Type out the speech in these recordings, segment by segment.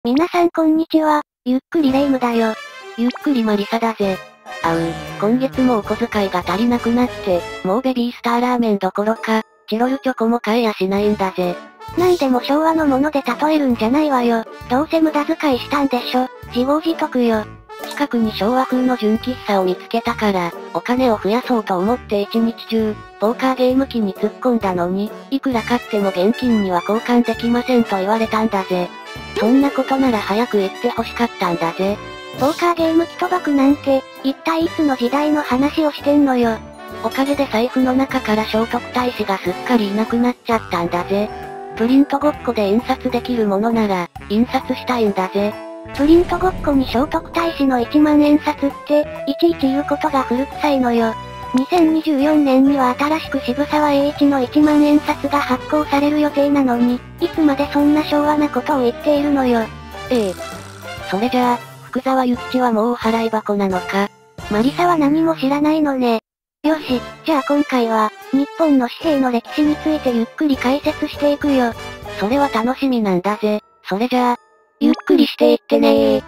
皆さんこんにちは、ゆっくりレ夢ムだよ。 ゆっくりマリサだぜ。今月もお小遣いが足りなくなって、もうベビースターラーメンどころか、チロルチョコも買えやしないんだぜ。 なんでも昭和のもので例えるんじゃないわよ。どうせ無駄遣いしたんでしょ。自業自得よ。 近くに昭和風の純喫茶を見つけたから、お金を増やそうと思って一日中、ポーカーゲーム機に突っ込んだのに、いくら買っても現金には交換できませんと言われたんだぜ。そんなことなら早く言って欲しかったんだぜ。 ポーカーゲーム機賭博なんて、一体いつの時代の話をしてんのよ。 おかげで財布の中から聖徳太子がすっかりいなくなっちゃったんだぜ。プリントごっこで印刷できるものなら、印刷したいんだぜ。 プリントごっこに聖徳太子の1万円札って、いちいち言うことが古臭いのよ。2024年には新しく渋沢栄一の1万円札が発行される予定なのに、いつまでそんな昭和なことを言っているのよ。 それじゃあ、福沢諭吉はもうお払い箱なのか。 マリサは何も知らないのね。よし、じゃあ今回は、日本の紙幣の歴史についてゆっくり解説していくよ。 それは楽しみなんだぜ。それじゃあ、 ゆっくりしていってねー。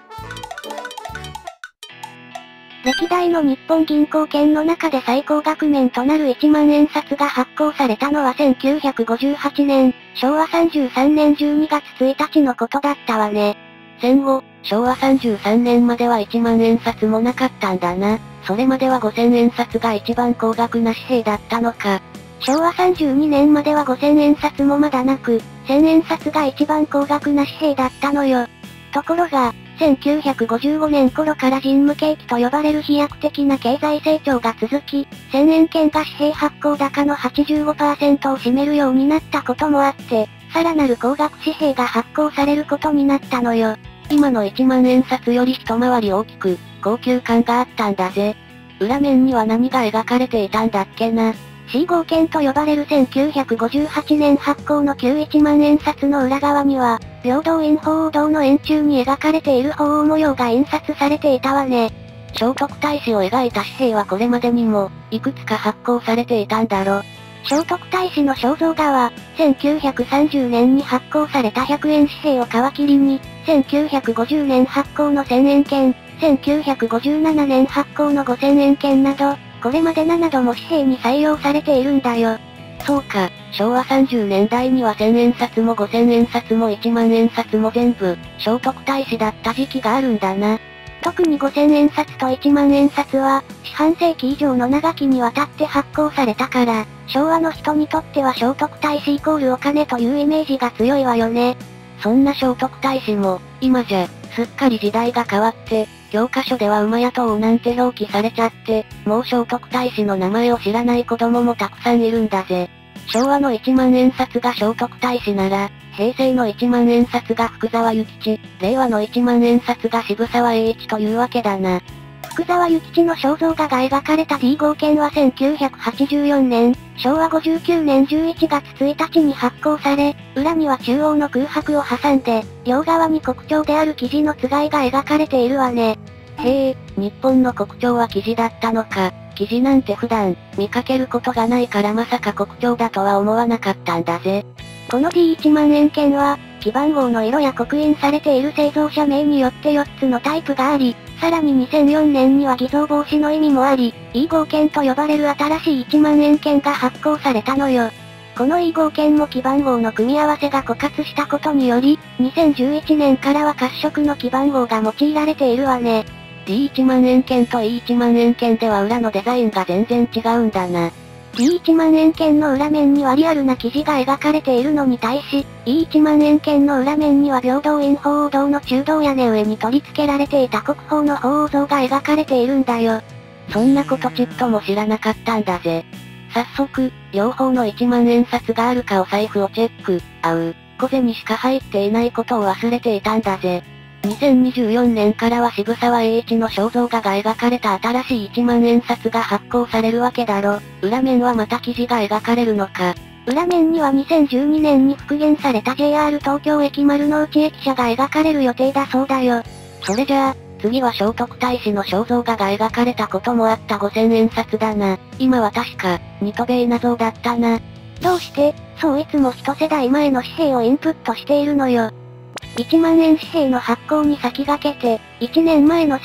歴代の日本銀行券の中で最高額面となる1万円札が発行されたのは1958年、昭和33年12月1日のことだったわね。 戦後、昭和33年までは1万円札もなかったんだな。それまでは5000円札が一番高額な紙幣だったのか。 昭和32年までは5000円札もまだなく、1000円札が一番高額な紙幣だったのよ。ところが、1955年頃から人務景気と呼ばれる飛躍的な経済成長が続き、1000円券が紙幣発行高の 85% を占めるようになったこともあって、さらなる高額紙幣が発行されることになったのよ。 今の1万円札より一回り大きく、高級感があったんだぜ。裏面には何が描かれていたんだっけな。 C 号券と呼ばれる1958年発行の旧1万円札の裏側には、平等院鳳凰堂の円柱に描かれている鳳凰模様が印刷されていたわね。 聖徳太子を描いた紙幣はこれまでにも、いくつか発行されていたんだろ。 聖徳太子の肖像画は、1930年に発行された100円紙幣を皮切りに、1950年発行の1000円券、1957年発行の5000円券など、これまで7度も紙幣に採用されているんだよ。 そうか、昭和30年代には1000円札も5000円札も1万円札も全部、聖徳太子だった時期があるんだな。 特に5000円札と1万円札は、四半世紀以上の長きにわたって発行されたから、昭和の人にとっては聖徳太子イコールお金というイメージが強いわよね。 そんな聖徳太子も、今じゃ、すっかり時代が変わって、教科書では馬や党なんて表記されちゃって、もう聖徳太子の名前を知らない子供もたくさんいるんだぜ。昭和の1万円札が聖徳太子なら、平成の1万円札が福沢諭吉、令和の1万円札が渋沢栄一というわけだな。 福沢諭吉の肖像画が描かれた D 号券は1984年、昭和59年11月1日に発行され、裏には中央の空白を挟んで、両側に国鳥であるキジのつがいが描かれているわね。 へえ、日本の国鳥はキジだったのか。キジなんて普段、見かけることがないからまさか国鳥だとは思わなかったんだぜ。 この D1 万円券は、記番号の色や刻印されている製造者名によって4つのタイプがあり、さらに2004年には偽造防止の意味もあり、E 号券と呼ばれる新しい1万円券が発行されたのよ。この E 号券も記番号の組み合わせが枯渇したことにより、2011年からは褐色の記番号が用いられているわね。 D1 万円券と E1 万円券では裏のデザインが全然違うんだな。 D1 万円券の裏面にはリアルな記事が描かれているのに対し、E1 万円券の裏面には平等院鳳凰堂の中堂屋根上に取り付けられていた国宝の鳳凰像が描かれているんだよ。 そんなことちっとも知らなかったんだぜ。早速、両方の1万円札があるかお財布をチェック。小銭しか入っていないことを忘れていたんだぜ。2024年からは渋沢栄一の肖像画が描かれた新しい1万円札が発行されるわけだろ。裏面はまた記事が描かれるのか。 裏面には2012年に復元された JR 東京駅丸の内駅舎が描かれる予定だそうだよ。 それじゃあ、次は聖徳太子の肖像画が描かれたこともあった5000円札だな。今は確か、ニトベイナ像だったな。 どうして、そういつも一世代前の紙幣をインプットしているのよ。 1万円紙幣の発行に先駆けて、1年前の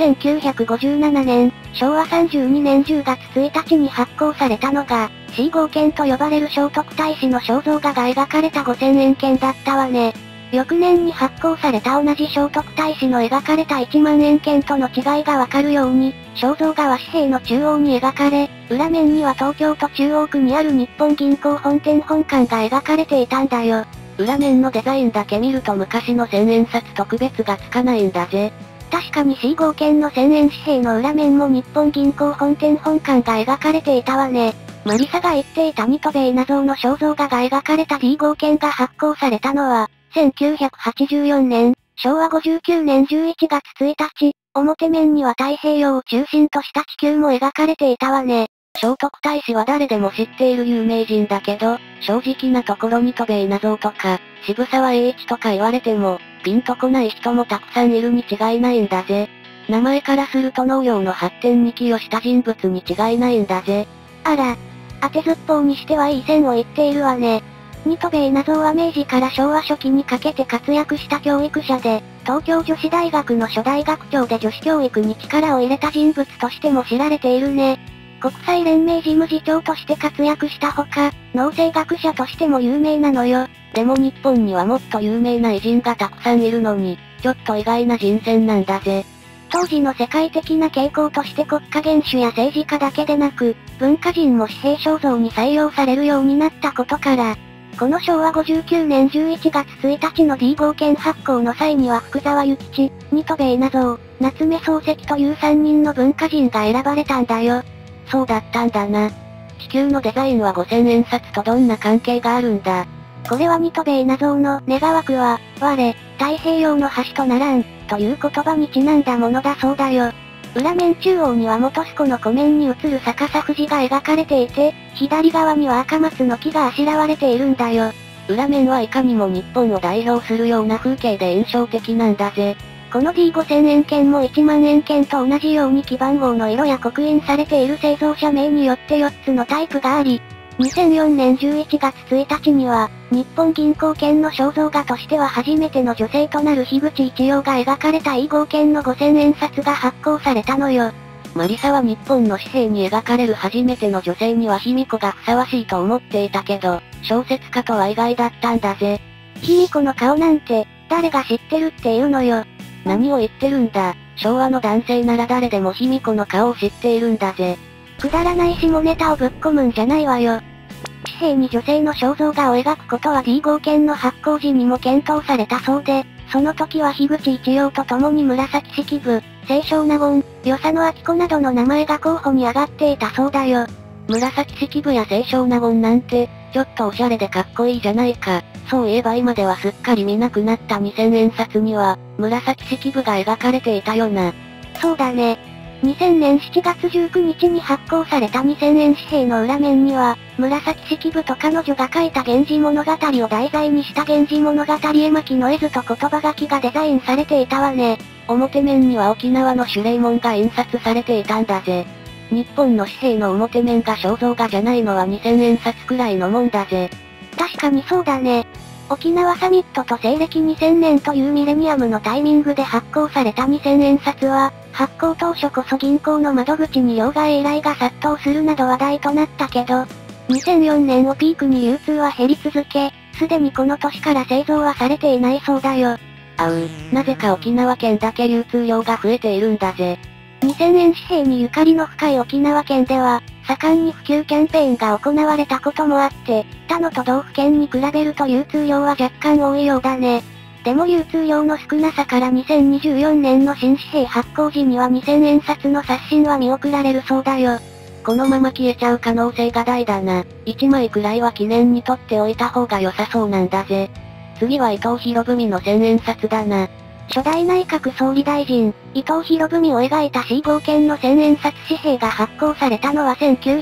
1957年、昭和32年10月1日に発行されたのが、C 号券と呼ばれる聖徳太子の肖像画が描かれた5000円券だったわね。翌年に発行された同じ聖徳太子の描かれた1万円券との違いがわかるように、肖像画は紙幣の中央に描かれ、裏面には東京都中央区にある日本銀行本店本館が描かれていたんだよ。 裏面のデザインだけ見ると昔の1000円札と区別がつかないんだぜ。 確かに C 号券の1000円紙幣の裏面も日本銀行本店本館が描かれていたわね。マリサが言っていたニトベイナ像の肖像画が描かれた D 号券が発行されたのは、1984年、昭和59年11月1日、表面には太平洋を中心とした地球も描かれていたわね。 聖徳太子は誰でも知っている有名人だけど、正直なところニトベイナ像とか、渋沢栄一とか言われても、ピンとこない人もたくさんいるに違いないんだぜ。名前からすると農業の発展に寄与した人物に違いないんだぜ。 あら、当てずっぽうにしてはいい線を言っているわね。ニトベイナ像は明治から昭和初期にかけて活躍した教育者で、東京女子大学の初代学長で女子教育に力を入れた人物としても知られているね。国際連盟事務次長として活躍したほか、農政学者としても有名なのよ。 でも日本にはもっと有名な偉人がたくさんいるのに、ちょっと意外な人選なんだぜ。 当時の世界的な傾向として国家元首や政治家だけでなく、文化人も紙幣肖像に採用されるようになったことから、この昭和59年11月1日の D 号券発行の際には福沢諭吉、ニトベイナ像、夏目漱石という3人の文化人が選ばれたんだよ。 そうだったんだな。地球のデザインは5000円札とどんな関係があるんだ。 これはニトベイナ像の願わくは、我、太平洋の端とならん、という言葉にちなんだものだそうだよ。裏面中央には本栖湖の湖面に映る逆さ富士が描かれていて、左側には赤松の木があしらわれているんだよ。 裏面はいかにも日本を代表するような風景で印象的なんだぜ。 この D5000 円券も1万円券と同じように記番号の色や刻印されている製造者名によって4つのタイプがあり、2004年11月1日には、日本銀行券の肖像画としては初めての女性となる樋口一葉が描かれた E 号券の5000円札が発行されたのよ。 マリサは日本の紙幣に描かれる初めての女性には卑弥呼がふさわしいと思っていたけど、小説家とは意外だったんだぜ。 卑弥呼の顔なんて、誰が知ってるっていうのよ。 何を言ってるんだ。昭和の男性なら誰でも卑弥呼の顔を知っているんだぜ。 くだらない下ネタをぶっ込むんじゃないわよ。紙幣に女性の肖像画を描くことは D 号券の発行時にも検討されたそうで、その時は樋口一葉と共に紫式部、清少納言、与謝野明子などの名前が候補に上がっていたそうだよ。 紫式部や清少納言なんて、ちょっとおしゃれでかっこいいじゃないか。そういえば今ではすっかり見なくなった2000円札には、紫式部が描かれていたよな。 そうだね。2000年7月19日に発行された2000円紙幣の裏面には、紫式部と彼女が書いた源氏物語を題材にした源氏物語絵巻の絵図と言葉書きがデザインされていたわね。 表面には沖縄の守礼門が印刷されていたんだぜ。日本の紙幣の表面が肖像画じゃないのは2000円札くらいのもんだぜ。 確かにそうだね。沖縄サミットと西暦2000年というミレニアムのタイミングで発行された2000円札は、発行当初こそ銀行の窓口に両替依頼が殺到するなど話題となったけど、2004年をピークに流通は減り続け、すでにこの年から製造はされていないそうだよ。 なぜか沖縄県だけ流通量が増えているんだぜ。 2000円紙幣にゆかりの深い沖縄県では、盛んに普及キャンペーンが行われたこともあって、他の都道府県に比べると流通量は若干多いようだね。でも流通量の少なさから2024年の新紙幣発行時には2000円札の刷新は見送られるそうだよ。 このまま消えちゃう可能性が大だな。1枚くらいは記念に取っておいた方が良さそうなんだぜ。次は伊藤博文の1000円札だな。 初代内閣総理大臣、伊藤博文を描いた C 号券の1000円札紙幣が発行されたのは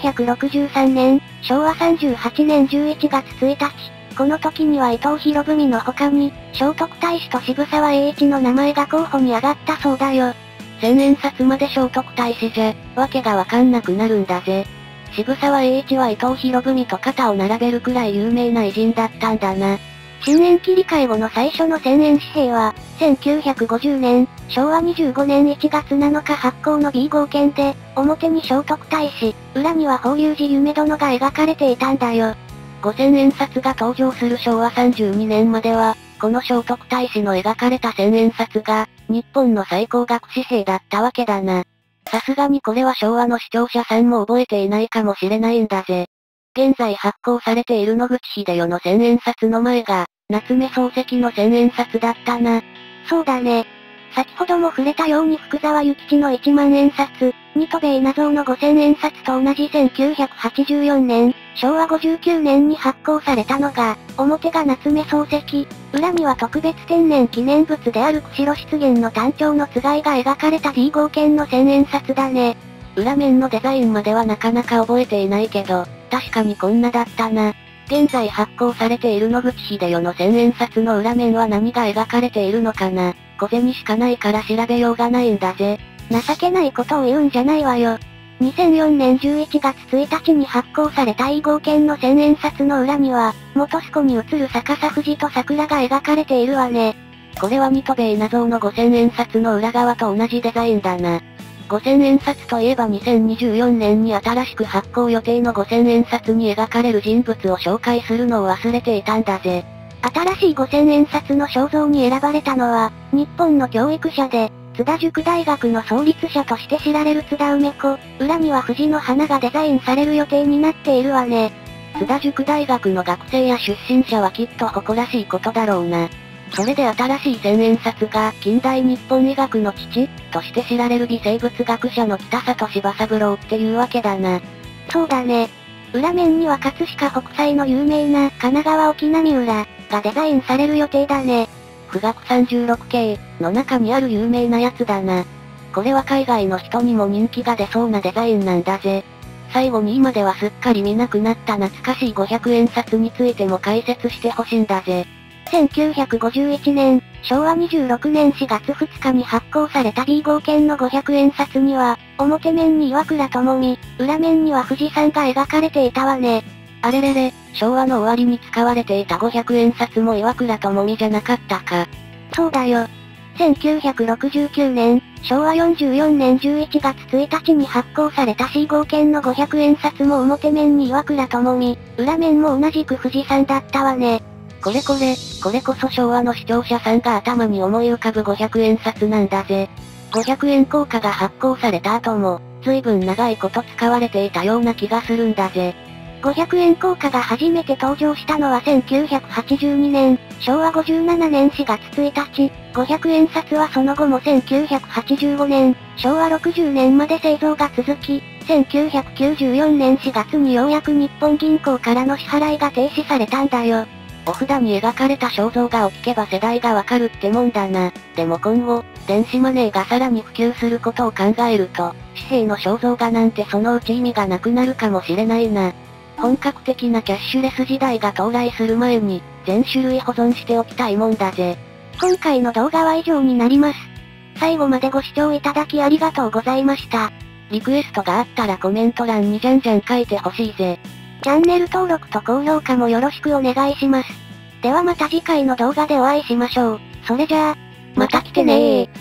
1963年、昭和38年11月1日。この時には伊藤博文の他に、聖徳太子と渋沢栄一の名前が候補に上がったそうだよ。 1000円札まで聖徳太子じゃ、わけがわかんなくなるんだぜ。渋沢栄一は伊藤博文と肩を並べるくらい有名な偉人だったんだな。 新円切り替え後の最初の1000円紙幣は、1950年、昭和25年1月7日発行の B 号券で、表に聖徳太子、裏には法隆寺夢殿が描かれていたんだよ。 5000円札が登場する昭和32年までは、この聖徳太子の描かれた1000円札が、日本の最高額紙幣だったわけだな。さすがにこれは昭和の視聴者さんも覚えていないかもしれないんだぜ。現在発行されている野口英世の1000円札の前が、夏目漱石の1000円札だったな。 そうだね。先ほども触れたように福沢諭吉の1万円札、新渡戸稲造の5000円札と同じ1984年、昭和59年に発行されたのが、表が夏目漱石、裏には特別天然記念物である釧路湿原の単調のつがいが描かれた D 号券の1000円札だね。 裏面のデザインまではなかなか覚えていないけど、確かにこんなだったな。現在発行されている野口英世の1000円札の裏面は何が描かれているのかな。小銭しかないから調べようがないんだぜ。 情けないことを言うんじゃないわよ。2004年11月1日に発行された E 号券の1000円札の裏には、元栖湖に映る逆さ富士と桜が描かれているわね。 これは新渡戸稲造の5000円札の裏側と同じデザインだな。5000円札といえば2024年に新しく発行予定の5000円札に描かれる人物を紹介するのを忘れていたんだぜ。 新しい5000円札の肖像に選ばれたのは、日本の教育者で、津田塾大学の創立者として知られる津田梅子、裏には藤の花がデザインされる予定になっているわね。 津田塾大学の学生や出身者はきっと誇らしいことだろうな。それで新しい1000円札が近代日本医学の父として知られる微生物学者の北里柴三郎っていうわけだな。 そうだね。裏面には葛飾北斎の有名な神奈川沖浪浦がデザインされる予定だね。 富岳36系の中にある有名なやつだな。これは海外の人にも人気が出そうなデザインなんだぜ。最後に今ではすっかり見なくなった懐かしい500円札についても解説してほしいんだぜ。 1951年、昭和26年4月2日に発行された B 号券の500円札には、表面に岩倉智美、裏面には富士山が描かれていたわね。 あれれれ、昭和の終わりに使われていた500円札も岩倉智美じゃなかったか。 そうだよ。1969年、昭和44年11月1日に発行された C 号券の500円札も表面に岩倉智美、裏面も同じく富士山だったわね。 これこそ昭和の視聴者さんが頭に思い浮かぶ500円札なんだぜ。500円硬貨が発行された後も、随分長いこと使われていたような気がするんだぜ。 500円硬貨が初めて登場したのは1982年、昭和57年4月1日、500円札はその後も1985年、昭和60年まで製造が続き、1994年4月にようやく日本銀行からの支払いが停止されたんだよ。 お札に描かれた肖像画を聞けば世代がわかるってもんだな。でも今後、電子マネーがさらに普及することを考えると、紙幣の肖像画なんてそのうち意味がなくなるかもしれないな。本格的なキャッシュレス時代が到来する前に、全種類保存しておきたいもんだぜ。 今回の動画は以上になります。最後までご視聴いただきありがとうございました。 リクエストがあったらコメント欄にじゃんじゃん書いてほしいぜ。 チャンネル登録と高評価もよろしくお願いします。ではまた次回の動画でお会いしましょう。それじゃあ、また来てねー。